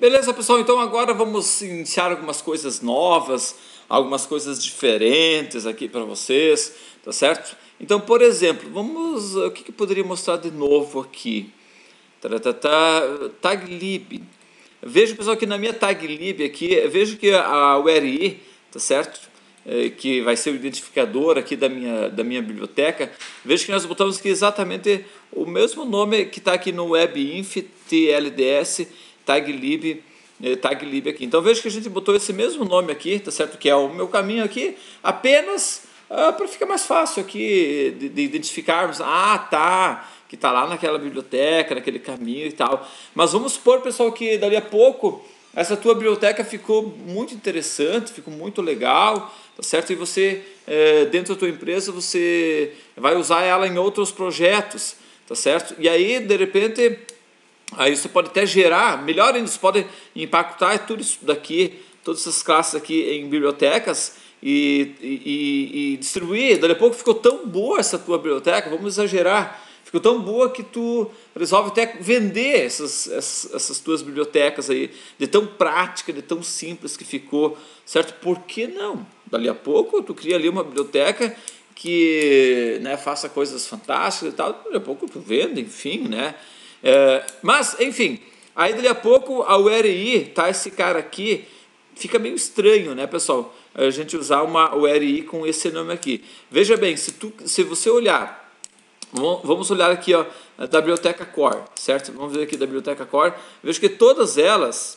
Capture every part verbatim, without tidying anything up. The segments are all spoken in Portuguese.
Beleza, pessoal? Então agora vamos iniciar algumas coisas novas, algumas coisas diferentes aqui para vocês, tá certo? Então, por exemplo, vamos, o que, que eu poderia mostrar de novo aqui? Taglib. Veja, pessoal, que na minha taglib aqui, vejo que a U R I, tá certo? É, que vai ser o identificador aqui da minha, da minha biblioteca. Veja que nós botamos aqui exatamente o mesmo nome que está aqui no webinf tls taglib, eh, taglib aqui. Então veja que a gente botou esse mesmo nome aqui, tá certo? Que é o meu caminho aqui, apenas ah, para ficar mais fácil aqui de, de identificarmos. Ah, tá, que está lá naquela biblioteca, naquele caminho e tal. Mas vamos supor, pessoal, que dali a pouco essa tua biblioteca ficou muito interessante, ficou muito legal, tá certo? E você, é, dentro da tua empresa, você vai usar ela em outros projetos, tá certo? E aí, de repente, aí você pode até gerar, melhor ainda, você pode impactar tudo isso daqui, todas essas classes aqui em bibliotecas e, e, e distribuir. Daqui a pouco ficou tão boa essa tua biblioteca, vamos exagerar, ficou tão boa que tu resolve até vender essas, essas, essas tuas bibliotecas aí, de tão prática, de tão simples que ficou, certo? Por que não? Dali a pouco tu cria ali uma biblioteca que, né, faça coisas fantásticas e tal, dali a pouco tu vende, enfim, né? É, mas, enfim, aí dali a pouco a U R I, tá, esse cara aqui, fica meio estranho, né, pessoal? A gente usar uma U R I com esse nome aqui. Veja bem, se, tu, se você olhar, vamos olhar aqui, ó, da biblioteca core, certo? Vamos ver aqui da biblioteca core. Vejo que todas elas,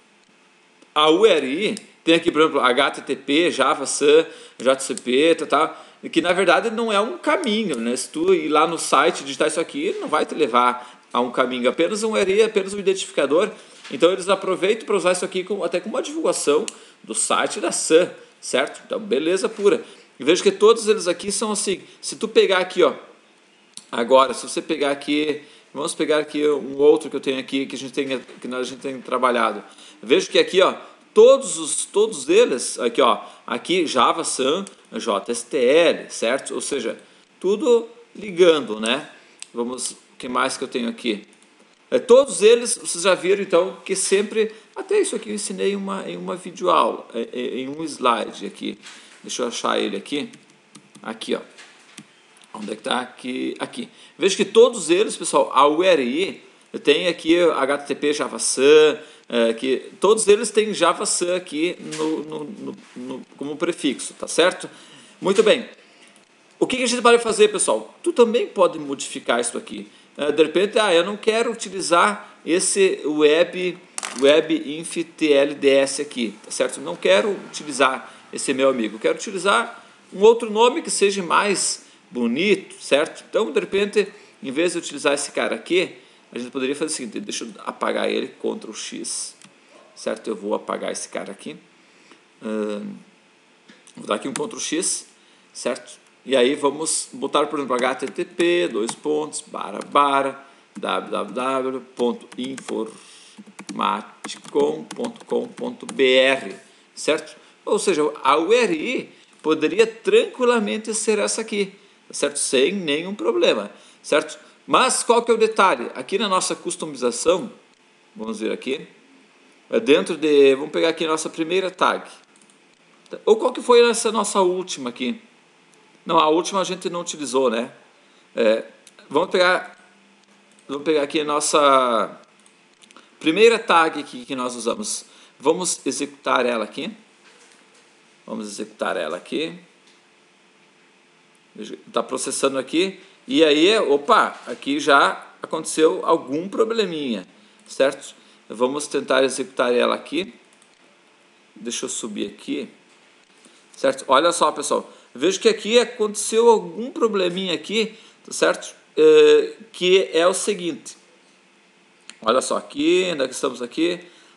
a U R I, tem aqui, por exemplo, H T T P, Java, Sun, J C P, tá, tá, que na verdade não é um caminho, né? Se tu ir lá no site digitar isso aqui, não vai te levar a um caminho, apenas um U R I, apenas um identificador. Então eles aproveitam para usar isso aqui com, até com uma divulgação do site da Sun, certo? Então, beleza pura. E vejo que todos eles aqui são assim, se tu pegar aqui, ó, agora, se você pegar aqui, vamos pegar aqui um outro que eu tenho aqui, que a gente tem, que a gente tem trabalhado. Vejo que aqui, ó, todos os, todos eles, aqui, ó, aqui Java, Sun, J S T L, certo? Ou seja, tudo ligando, né? Vamos, o que mais que eu tenho aqui? É, todos eles, vocês já viram, então, que sempre, até isso aqui eu ensinei uma, em uma videoaula, em um slide aqui. Deixa eu achar ele aqui. Aqui, ó. Onde é que está? Aqui, aqui. Veja que todos eles, pessoal, a U R I tem aqui H T T P, Java Sun, é, que todos eles têm Java Sun aqui no, no, no, no, como prefixo, tá certo? Muito bem. O que, que a gente pode fazer, pessoal? Tu também pode modificar isso aqui. É, de repente, ah, eu não quero utilizar esse web, webinf tls aqui, tá certo? Não quero utilizar esse meu amigo. Quero utilizar um outro nome que seja mais bonito, certo? Então, de repente, em vez de utilizar esse cara aqui, a gente poderia fazer o seguinte, deixa eu apagar ele, control X, certo? Eu vou apagar esse cara aqui, hum, vou dar aqui um control X, certo? E aí vamos botar, por exemplo, H T T P, dois pontos, barra, barra, www ponto informaticom ponto com ponto br, certo? Ou seja, a U R I poderia tranquilamente ser essa aqui, certo? Sem nenhum problema, certo? Mas qual que é o detalhe? Aqui na nossa customização, vamos ver aqui, é dentro de, vamos pegar aqui a nossa primeira tag, ou qual que foi essa nossa última aqui? Não, a última a gente não utilizou, né? É, vamos pegar, vamos pegar aqui a nossa primeira tag aqui que nós usamos. Vamos executar ela aqui. Vamos executar ela aqui. Está processando aqui. E aí, opa, aqui já aconteceu algum probleminha, certo? Vamos tentar executar ela aqui. Deixa eu subir aqui. Certo? Olha só, pessoal. Vejo que aqui aconteceu algum probleminha aqui, certo? É, que é o seguinte. Olha só, aqui, ainda que estamos aqui.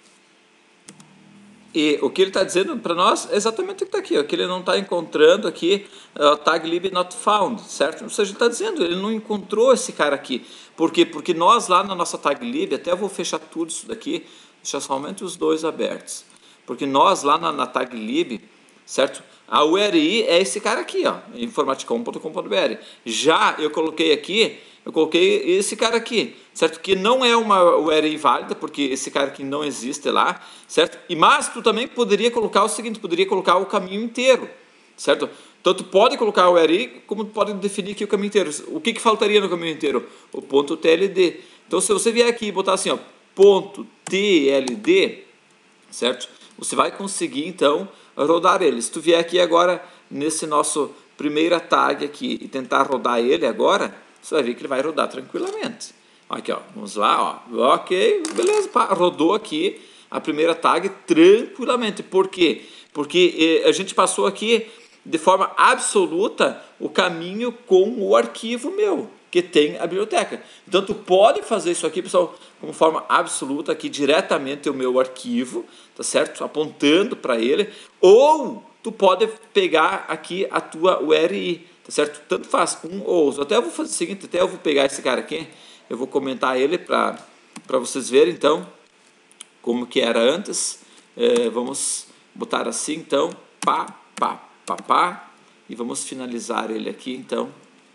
E o que ele está dizendo para nós é exatamente o que está aqui, ó, que ele não está encontrando aqui uh, taglib not found, certo? Ou seja, ele está dizendo, ele não encontrou esse cara aqui. Por quê? Porque nós lá na nossa taglib, até eu vou fechar tudo isso daqui, deixar somente os dois abertos. Porque nós lá na, na taglib, certo? A U R I é esse cara aqui, ó, informaticom ponto com ponto br. Já eu coloquei aqui eu coloquei esse cara aqui, certo? Que não é uma U R I válida, porque esse cara aqui não existe lá, certo? E, mas tu também poderia colocar o seguinte, poderia colocar o caminho inteiro, certo? Então tu pode colocar o U R I, como tu pode definir aqui o caminho inteiro. O que, que faltaria no caminho inteiro? O ponto T L D. Então se você vier aqui e botar assim, ó, ponto T L D, certo? Você vai conseguir então rodar ele. Se tu vier aqui agora nesse nosso primeira tag aqui e tentar rodar ele agora, você vai ver que ele vai rodar tranquilamente. Aqui, ó, vamos lá, ó, ok, beleza, pá, rodou aqui a primeira tag tranquilamente. Por quê? Porque eh, a gente passou aqui de forma absoluta o caminho com o arquivo meu, que tem a biblioteca. Então, tu pode fazer isso aqui, pessoal, como forma absoluta, aqui diretamente o meu arquivo, tá certo? Apontando para ele, ou tu pode pegar aqui a tua U R I, tá certo? Tanto faz, um ou outro. Até eu vou fazer o seguinte, até eu vou pegar esse cara aqui, eu vou comentar ele para para vocês verem, então, como que era antes. É, vamos botar assim, então, pá, pá, pá, pá, e vamos finalizar ele aqui, então,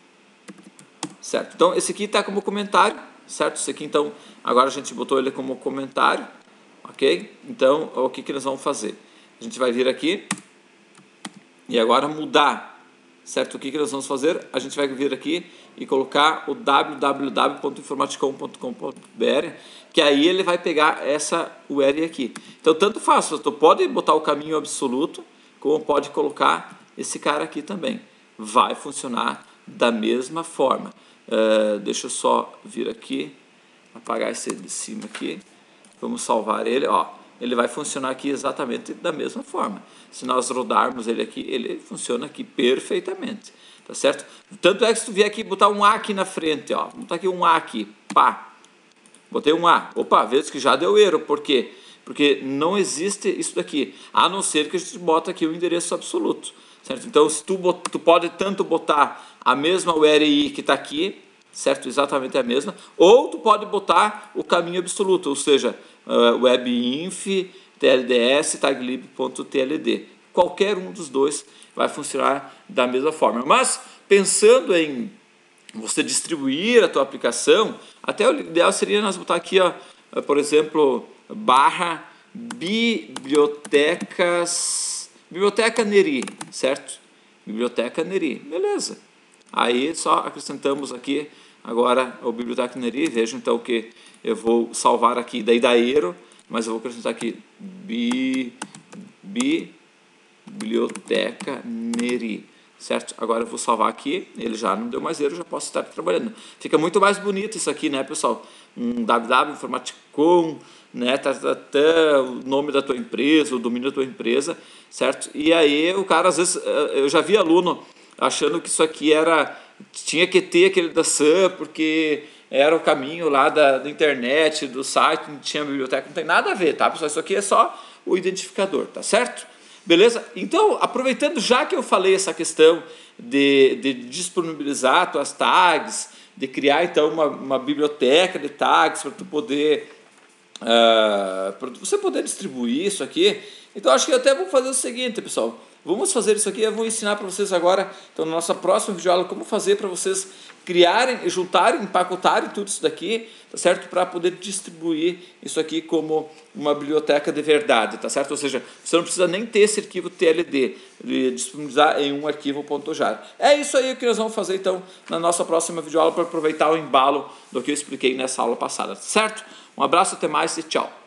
certo? Então, esse aqui está como comentário, certo? Esse aqui, então, agora a gente botou ele como comentário, ok? Então, o que que nós vamos fazer? A gente vai vir aqui e agora mudar, certo? O que que nós vamos fazer? A gente vai vir aqui e colocar o w w w ponto informaticom ponto com ponto b r, que aí ele vai pegar essa U R I aqui. Então, tanto faz, tu pode botar o caminho absoluto, como pode colocar esse cara aqui também. Vai funcionar da mesma forma. Uh, deixa eu só vir aqui, apagar esse de cima aqui. Vamos salvar ele, ó. Ele vai funcionar aqui exatamente da mesma forma. Se nós rodarmos ele aqui, ele funciona aqui perfeitamente, tá certo? Tanto é que se tu vier aqui botar um A aqui na frente, ó, vou botar aqui um A aqui, pá, botei um A, opa, veja que já deu erro, por quê? Porque não existe isso daqui, a não ser que a gente bota aqui o endereço absoluto, certo? Então, se tu, bot, tu pode tanto botar a mesma U R I que está aqui, certo? Exatamente a mesma, ou tu pode botar o caminho absoluto, ou seja, uh, webinf, tls, taglib ponto t l d. Qualquer um dos dois vai funcionar da mesma forma. Mas, pensando em você distribuir a tua aplicação, até o ideal seria nós botar aqui, ó, por exemplo, barra bibliotecas, biblioteca Neri, certo? Biblioteca Neri, beleza. Aí só acrescentamos aqui agora o biblioteca Neri, veja então que eu vou salvar aqui, daí dá erro, mas eu vou acrescentar aqui bi, biblioteca Neri, certo? Agora eu vou salvar aqui, ele já não deu mais erro, já posso estar trabalhando. Fica muito mais bonito isso aqui, né, pessoal? Um www informaticom, né, tá, tá, tá, o nome da tua empresa, o domínio da tua empresa, certo? E aí o cara, às vezes, eu já vi aluno achando que isso aqui era, tinha que ter aquele da S A M, porque era o caminho lá da, da internet, do site, não tinha biblioteca, não tem nada a ver, tá, pessoal? Isso aqui é só o identificador, tá certo? Beleza? Então, aproveitando já que eu falei essa questão de, de disponibilizar tuas tags, de criar então uma, uma biblioteca de tags para tu poder, uh, para você poder distribuir isso aqui, então acho que eu até vou fazer o seguinte, pessoal. Vamos fazer isso aqui, eu vou ensinar para vocês agora, então, na nossa próxima videoaula, como fazer para vocês criarem, juntarem, empacotarem tudo isso daqui, tá certo? Para poder distribuir isso aqui como uma biblioteca de verdade, tá certo? Ou seja, você não precisa nem ter esse arquivo T L D, de disponibilizar em um arquivo .jar. É isso aí que nós vamos fazer, então, na nossa próxima videoaula, para aproveitar o embalo do que eu expliquei nessa aula passada, tá certo? Um abraço, até mais e tchau!